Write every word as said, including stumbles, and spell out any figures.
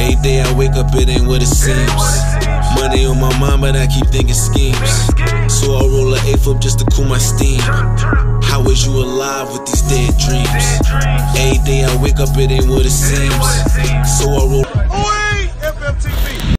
Every day I wake up, it ain't what it seems. Money on my mind, but I keep thinking schemes. So I roll an eighth up just to cool my steam. How is you alive with these dead dreams? Every day I wake up, it ain't what it seems. So I roll